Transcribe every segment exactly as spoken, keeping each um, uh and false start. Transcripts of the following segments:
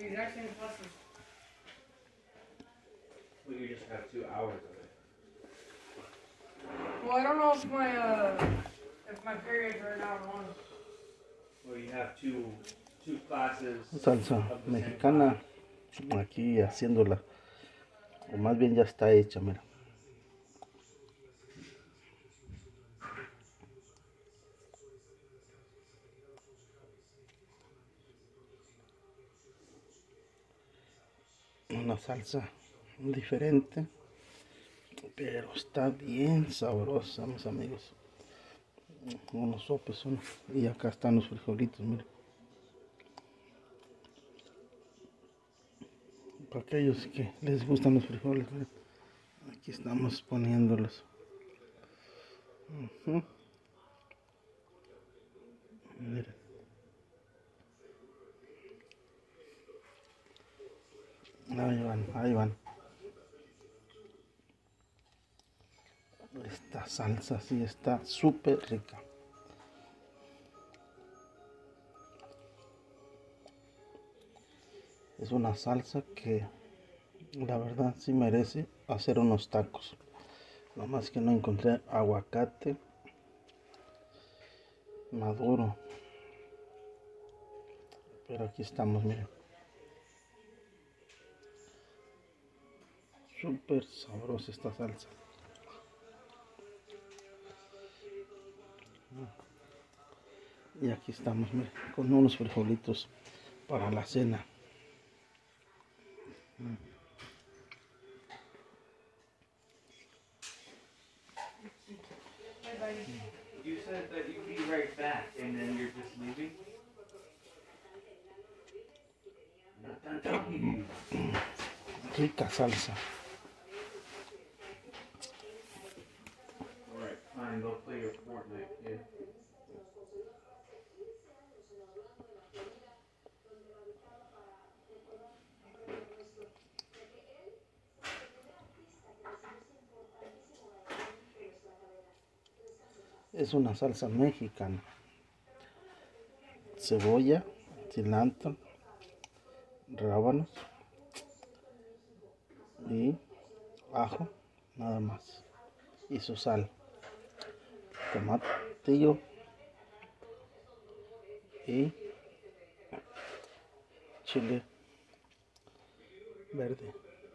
exact same classes. Well, you just have two hours of it. Well, I don't know if my uh, if my periods are an hour long. Well, you have two two classes. Salsa mexicana aquí haciéndola, o más bien ya está hecha, mira. Una salsa diferente, pero está bien sabrosa, mis amigos. Unos sopes son, y acá están los frijolitos, miren. Para aquellos que les gustan los frijoles, miren, aquí estamos poniéndolos. Uh-huh. Miren. Ahí van, ahí van. Esta salsa sí está súper rica. Es una salsa que la verdad sí merece hacer unos tacos. Nada más que no encontré aguacate maduro. Pero aquí estamos, miren. Súper sabrosa esta salsa. Y aquí estamos, miren, con unos frijolitos para la cena. You said that you'd be right back, and then you're just leaving? I'm not done talking to you. Rica salsa. Alright, fine, go play your Fortnite, kid. Es una salsa mexicana. Cebolla, cilantro, rábanos y ajo, nada más. Y su sal, tomatillo y chile verde.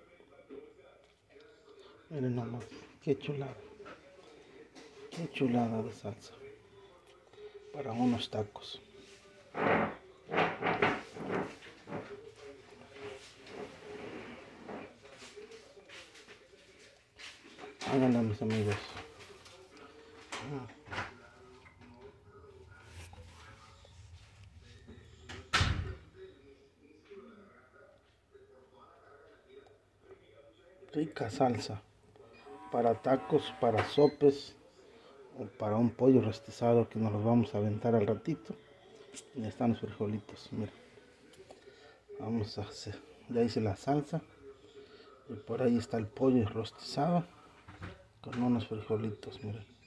Miren nomás, qué chulada. Qué chulada de salsa para unos tacos. Háganla, mis amigos. Rica salsa para tacos, para sopes o para un pollo rostizado que nos los vamos a aventar al ratito. Y están los frijolitos, mira. Vamos a hacer, ya hice la salsa y por ahí está el pollo rostizado con unos frijolitos, miren.